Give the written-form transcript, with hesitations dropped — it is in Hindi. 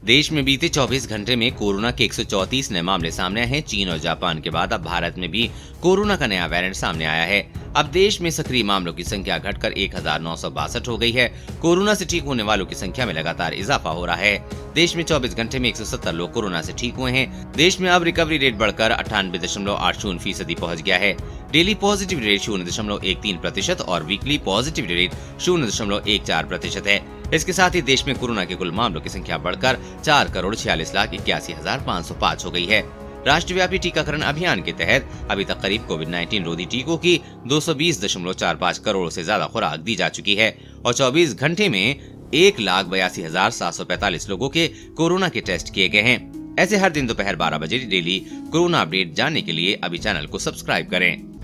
देश में बीते 24 घंटे में कोरोना के 134 नए मामले सामने आए हैं। चीन और जापान के बाद अब भारत में भी कोरोना का नया वेरिएंट सामने आया है। अब देश में सक्रिय मामलों की संख्या घटकर 1962 हो गई है। कोरोना से ठीक होने वालों की संख्या में लगातार इजाफा हो रहा है। देश में 24 घंटे में 170 लोग कोरोना से ठीक हुए हैं। देश में अब रिकवरी रेट बढ़कर 98.80% पहुँच गया है। डेली पॉजिटिव रेट 0.13% और वीकली पॉजिटिव रेट 0.14% है। इसके साथ ही देश में कोरोना के कुल मामलों की संख्या बढ़कर 4,46,81,505 हो गई है। राष्ट्रव्यापी टीकाकरण अभियान के तहत अभी तक करीब कोविड-19 रोधी टीकों की 220.45 करोड़ से ज्यादा खुराक दी जा चुकी है और 24 घंटे में 1,82,745 लोगों के कोरोना के टेस्ट किए गए हैं। ऐसे हर दिन दोपहर 12 बजे डेली कोरोना अपडेट जानने के लिए अभी चैनल को सब्सक्राइब करें।